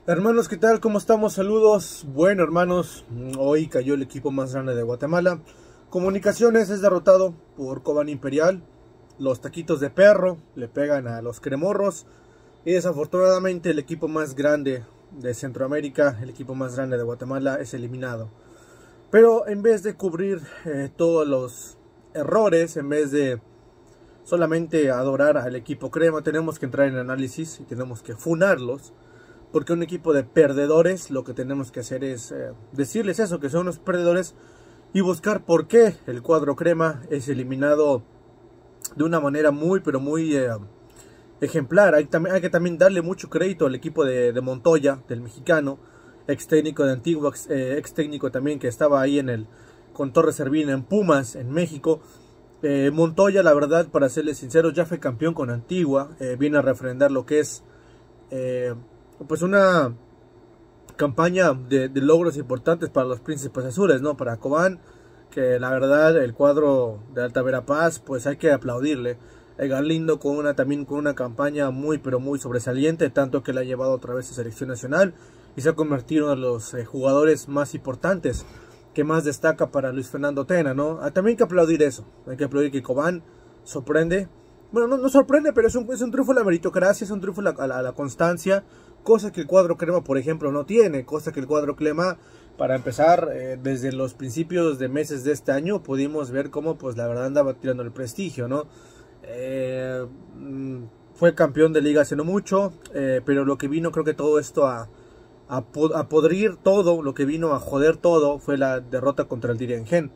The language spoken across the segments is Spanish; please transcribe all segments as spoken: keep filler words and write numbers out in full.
Hermanos, ¿qué tal? ¿Cómo estamos? Saludos. Bueno, hermanos, hoy cayó el equipo más grande de Guatemala. Comunicaciones es derrotado por Cobán Imperial. Los taquitos de perro le pegan a los cremorros. Y desafortunadamente el equipo más grande de Centroamérica, el equipo más grande de Guatemala, es eliminado. Pero en vez de cubrir eh, todos los errores, en vez de solamente adorar al equipo crema, tenemos que entrar en análisis y tenemos que funarlos. Porque un equipo de perdedores, lo que tenemos que hacer es eh, decirles eso, que son unos perdedores, y buscar por qué el cuadro crema es eliminado de una manera muy, pero muy eh, ejemplar. Hay, hay que también darle mucho crédito al equipo de, de Montoya, del mexicano, ex técnico de Antigua, ex, eh, ex técnico también que estaba ahí en el con Torres Servín en Pumas, en México. Eh, Montoya, la verdad, para serles sinceros, ya fue campeón con Antigua, eh, viene a refrendar lo que es... Eh, pues una campaña de, de logros importantes para los Príncipes Azules, ¿no? Para Cobán, que la verdad el cuadro de Alta Verapaz, pues hay que aplaudirle. Edgar Lindo con una, también con una campaña muy pero muy sobresaliente, tanto que la ha llevado otra vez a selección nacional y se ha convertido en los eh, jugadores más importantes, que más destaca para Luis Fernando Tena, ¿no? Ah, también hay que aplaudir eso, hay que aplaudir que Cobán sorprende. Bueno, no, no sorprende, pero es un, es un triunfo a la meritocracia, es un triunfo a la, a la, a la constancia, cosa que el cuadro crema, por ejemplo, no tiene, cosa que el cuadro crema, para empezar, eh, desde los principios de meses de este año, pudimos ver cómo, pues, la verdad andaba tirando el prestigio, ¿no? Eh, fue campeón de liga hace no mucho, eh, pero lo que vino, creo que todo esto a, a, a podrir todo, lo que vino a joder todo, fue la derrota contra el Dirigen.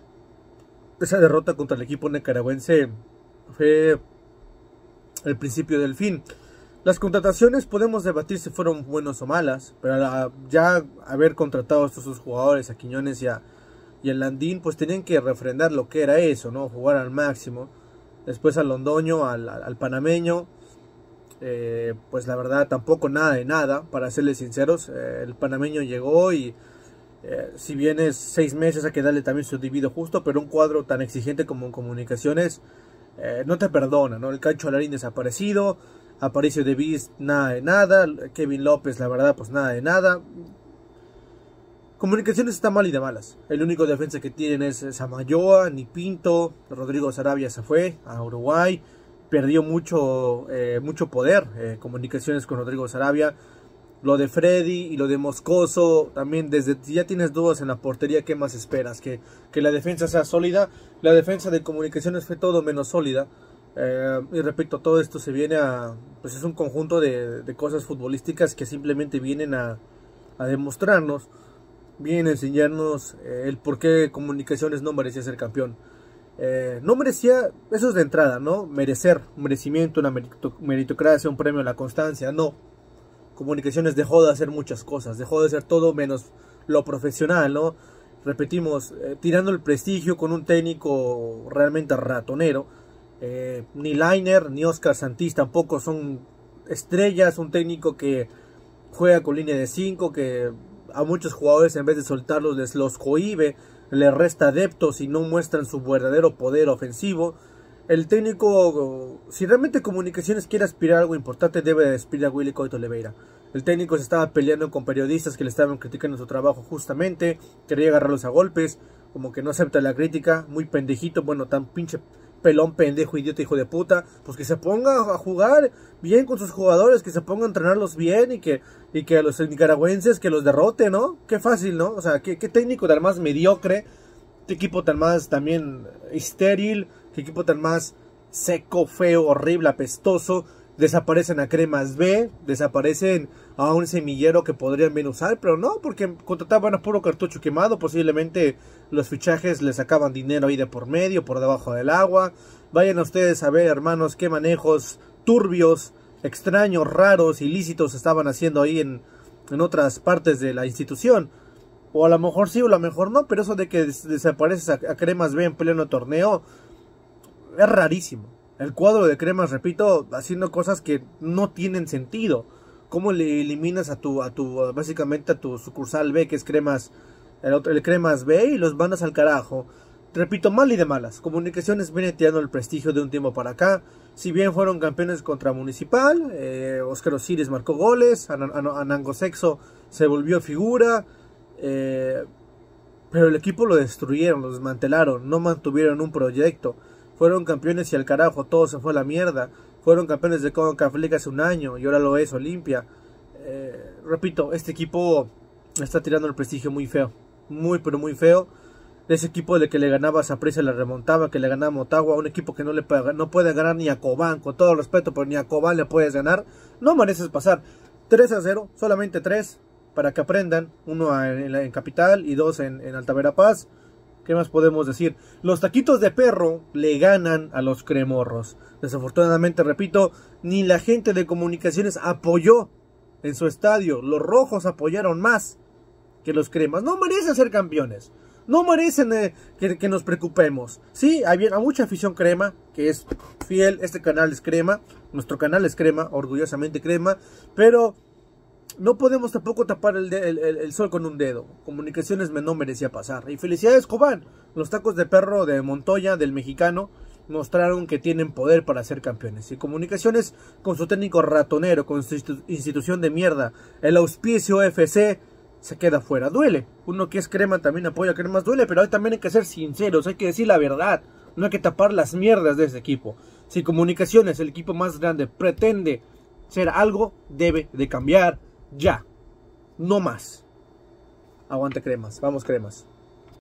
Esa derrota contra el equipo nicaragüense fue el principio del fin. Las contrataciones podemos debatir si fueron buenas o malas, pero la, ya haber contratado a estos sus jugadores, a Quiñones y a, y a Landín, pues tenían que refrendar lo que era eso, ¿no? Jugar al máximo. Después al Londoño, al, al, al panameño, eh, pues la verdad tampoco nada de nada, para serles sinceros. Eh, el panameño llegó y eh, si bien es seis meses hay que darle también su debido justo, pero un cuadro tan exigente como en comunicaciones eh, no te perdona, ¿no? El Cacho Alarín desaparecido, Aparicio de Beast, nada de nada. Kevin López, la verdad, pues nada de nada. Comunicaciones está mal y de malas. El único defensa que tienen es Samayoa, ni Pinto. Rodrigo Sarabia se fue a Uruguay. Perdió mucho, eh, mucho poder. Eh, comunicaciones con Rodrigo Sarabia. Lo de Freddy y lo de Moscoso. También desde si ya tienes dudas en la portería, ¿qué más esperas? Que, que la defensa sea sólida. La defensa de Comunicaciones fue todo menos sólida. Eh, y repito, todo esto se viene a, pues es un conjunto de, de cosas futbolísticas que simplemente vienen a, a demostrarnos, vienen a enseñarnos eh, el por qué Comunicaciones no merecía ser campeón. Eh, no merecía, eso es de entrada, ¿no? Merecer, un merecimiento, una meritocracia, un premio a la constancia, no. Comunicaciones dejó de hacer muchas cosas, dejó de hacer todo menos lo profesional, ¿no? Repetimos, eh, tirando el prestigio con un técnico realmente ratonero. Eh, ni Lainer ni Oscar Santís tampoco son estrellas, un técnico que juega con línea de cinco, que a muchos jugadores en vez de soltarlos les los cohíbe, les resta adeptos y no muestran su verdadero poder ofensivo. El técnico, si realmente Comunicaciones quiere aspirar a algo importante, debe despedir a Willy Coito Oliveira. El técnico se estaba peleando con periodistas que le estaban criticando su trabajo justamente, quería agarrarlos a golpes, como que no acepta la crítica, muy pendejito, bueno, tan pinche pelón, pendejo, idiota, hijo de puta, pues que se ponga a jugar bien con sus jugadores, que se ponga a entrenarlos bien y que, y que a los nicaragüenses que los derrote, ¿no? Qué fácil, ¿no? O sea, qué, qué técnico tan más mediocre, qué equipo tan más también estéril, qué equipo tan más seco, feo, horrible, apestoso. Desaparecen a Cremas B, desaparecen a un semillero que podrían bien usar, pero no, porque contrataban a puro cartucho quemado. Posiblemente los fichajes les sacaban dinero ahí de por medio, por debajo del agua. Vayan a ustedes a ver, hermanos, qué manejos turbios, extraños, raros, ilícitos estaban haciendo ahí en, en otras partes de la institución. O a lo mejor sí, o a lo mejor no, pero eso de que des desapareces a, a Cremas B en pleno torneo es rarísimo. El cuadro de Cremas, repito, haciendo cosas que no tienen sentido. ¿Cómo le eliminas a tu, a tu, básicamente a tu sucursal B, que es Cremas, el, otro, el Cremas B, y los mandas al carajo? repito, mal y de malas. Comunicaciones viene tirando el prestigio de un tiempo para acá. Si bien fueron campeones contra Municipal, eh, Óscar Osiris marcó goles, Anango Sexo se volvió figura, eh, pero el equipo lo destruyeron, lo desmantelaron, no mantuvieron un proyecto. Fueron campeones y al carajo, todo se fue a la mierda. Fueron campeones de CONCACAF League hace un año y ahora lo es Olimpia. Eh, repito, este equipo está tirando el prestigio muy feo, muy pero muy feo. Ese equipo de que le ganaba a Saprissa, le remontaba, que le ganaba a Motagua, un equipo que no le puede, no puede ganar ni a Cobán, con todo respeto, pero ni a Cobán le puedes ganar. No mereces pasar. tres a cero, solamente tres, para que aprendan. Uno en, en Capital y dos en, en Alta Verapaz. ¿Qué más podemos decir? Los taquitos de perro le ganan a los cremorros. Desafortunadamente, repito, ni la gente de Comunicaciones apoyó en su estadio. Los rojos apoyaron más que los cremas. No merecen ser campeones. No merecen eh, que, que nos preocupemos. Sí, hay, bien, hay mucha afición crema, que es fiel. Este canal es crema. Nuestro canal es crema, orgullosamente crema. Pero no podemos tampoco tapar el, de, el, el, el sol con un dedo. Comunicaciones me no merecía pasar. Y felicidades, Cobán. Los tacos de perro de Montoya, del mexicano, mostraron que tienen poder para ser campeones. Y Comunicaciones, con su técnico ratonero, con su institución de mierda, el Auspicio F C, se queda fuera. Duele. Uno que es crema también apoya a cremas, duele, pero también hay que ser sinceros, hay que decir la verdad. No hay que tapar las mierdas de ese equipo. Si Comunicaciones, el equipo más grande, pretende ser algo, debe de cambiar ya. No más. Aguante cremas. Vamos cremas.